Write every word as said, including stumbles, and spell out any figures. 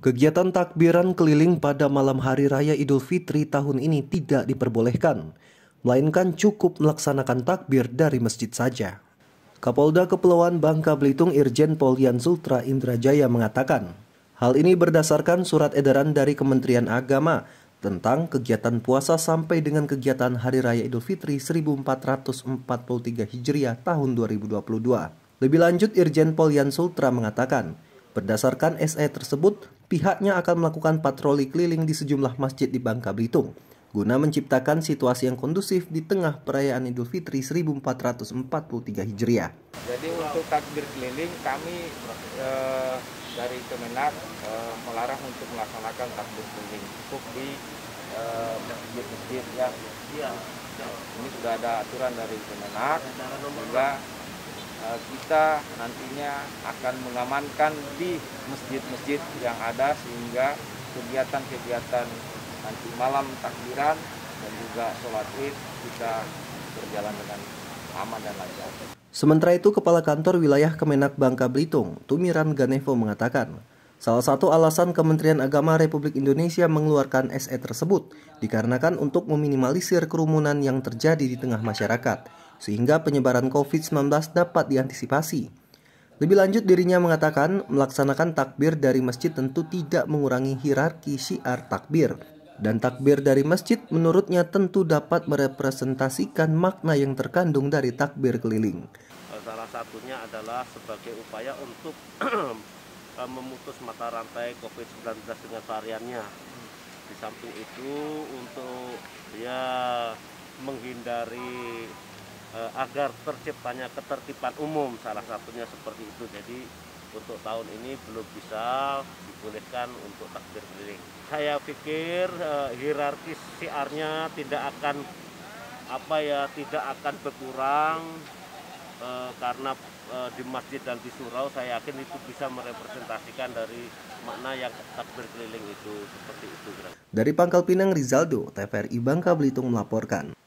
Kegiatan takbiran keliling pada malam hari raya Idul Fitri tahun ini tidak diperbolehkan, melainkan cukup melaksanakan takbir dari masjid saja. Kapolda Kepulauan Bangka Belitung Irjen Pol Yan Sultra Indrajaya mengatakan, hal ini berdasarkan surat edaran dari Kementerian Agama tentang kegiatan puasa sampai dengan kegiatan Hari Raya Idul Fitri seribu empat ratus empat puluh tiga Hijriah tahun dua ribu dua puluh dua. Lebih lanjut, Irjen Pol Yan Sultra mengatakan, berdasarkan S E tersebut, pihaknya akan melakukan patroli keliling di sejumlah masjid di Bangka Belitung guna menciptakan situasi yang kondusif di tengah perayaan Idul Fitri seribu empat ratus empat puluh tiga Hijriah. Jadi untuk takbir keliling kami eh, dari Kemenak eh, melarang untuk melaksanakan takbir keliling cukup di eh, masjid-masjid ya. Ini sudah ada aturan dari Kemenak, sehingga eh, kita nantinya akan mengamankan di masjid-masjid yang ada sehingga kegiatan-kegiatan nanti malam takbiran dan juga sholat id bisa berjalan dengan aman dan lancar. Sementara itu, Kepala Kantor Wilayah Kemenak Bangka Belitung, Tumiran Ganevo mengatakan, salah satu alasan Kementerian Agama Republik Indonesia mengeluarkan S E tersebut dikarenakan untuk meminimalisir kerumunan yang terjadi di tengah masyarakat, sehingga penyebaran covid sembilan belas dapat diantisipasi. Lebih lanjut, dirinya mengatakan melaksanakan takbir dari masjid tentu tidak mengurangi hierarki syiar takbir. Dan takbir dari masjid menurutnya tentu dapat merepresentasikan makna yang terkandung dari takbir keliling. Salah satunya adalah sebagai upaya untuk memutus mata rantai covid sembilan belas dengan variannya. Di samping itu untuk ya menghindari eh, agar terciptanya ketertiban umum, salah satunya seperti itu. Jadi untuk tahun ini belum bisa dibolehkan untuk takbir keliling. Saya pikir eh, hierarkis syiarnya tidak akan apa ya tidak akan berkurang eh, karena eh, di masjid dan di surau saya yakin itu bisa merepresentasikan dari makna yang takbir keliling itu seperti itu. Dari Pangkal Pinang, Rizaldo, T V R I Bangka Belitung melaporkan.